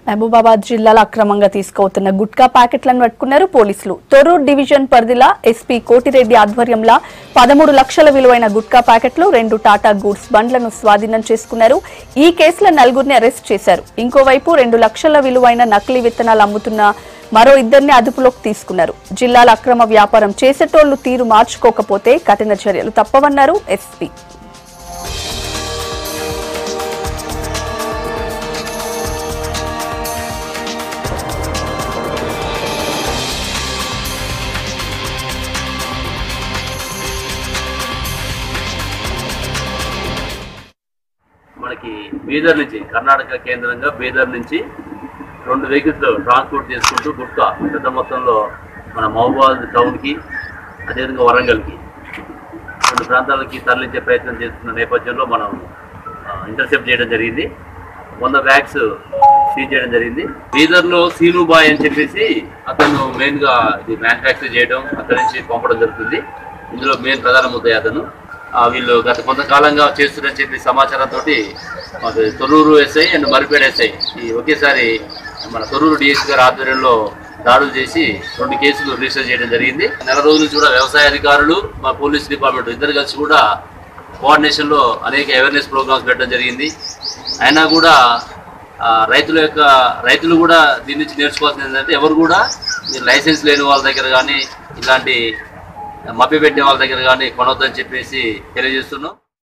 మహబూబాబాద్ జిల్లాలో అక్రమంగా తీసుకువస్తున్న గుట్కా ప్యాకెట్లను పట్టుకున్నారు పోలీసులు. తొర్రూర్ డివిజన్ పరిధిలో ఎస్పీ కోటిరెడ్డి ఆధ్వర్యంలో 13 లక్షల విలువైన గుట్కా ప్యాకెట్లు 2 టాటా గూడ్స్ బండ్లను స్వాధీనం చేసుకున్నారు. ఈ కేసులో 4గురిని అరెస్ట్ చేశారు. ఇంకోవైపు 2 లక్షల విలువైన నకిలీ విత్తనాలు అమ్ముతున్న మరో 2ని అదుపులోకి తీసుకున్నారు. జిల్లాలో అక్రమ వ్యాపారం చేసేటోళ్లు తీరు మార్చుకోకపోతే కఠిన చర్యలు తప్పవన్నారు ఎస్పీ. మనకి బీదర్ నుంచి కర్ణాటక కేంద్రంగా బీదర్ నుంచి 2 వెహికల్స్ ట్రాన్స్పోర్ట్ చేసుకుంటూ గుట్కా పెద్ద మొత్తంలో మన మహబూబాబాద్ టౌన్కి అదేవిధంగా వరంగల్కి 2 ప్రాంతాలకి తరలించే ప్రయత్నం చేస్తున్న నేపథ్యంలో మనం ఇంటర్సెప్ట్ చేయడం జరిగింది. 100 బ్యాగ్స్ సీజ్ చేయడం జరిగింది. బీదర్లో సీనుబాయ్ అని చెప్పేసి అతను మెయిన్గా ఇది మ్యానుఫ్యాక్చర్ చేయడం అక్కడి నుంచి పంపడం జరుగుతుంది. ఇందులో మెయిన్ ప్రధాన ముద్దాయి అతను. వీళ్ళు గత కొంతకాలంగా చేస్తున్నారని చెప్పి సమాచారంతో Thorrur SI and Maripeta SI ఈ ఒకేసారి మన తొర్రూరు డిఎస్పీ గారి ఆధ్వర్యంలో దాడులు చేసి 2 కేసులు రిజిస్టర్ చేయడం జరిగింది. నెల రోజుల నుంచి కూడా వ్యవసాయ అధికారులు మా పోలీస్ డిపార్ట్మెంట్ ఇద్దరు కలిసి కూడా కోఆర్డినేషన్లో అనేక అవేర్నెస్ ప్రోగ్రామ్స్ పెట్టడం జరిగింది. అయినా కూడా రైతులు కూడా దీని నుంచి నేర్చుకోవాల్సింది ఏంటంటే ఎవరు కూడా లైసెన్స్ లేని వాళ్ళ దగ్గర కానీ ఇలాంటి మభ్య పెట్టే వాళ్ళ దగ్గర కానీ కొనవద్దని చెప్పేసి తెలియజేస్తున్నాం.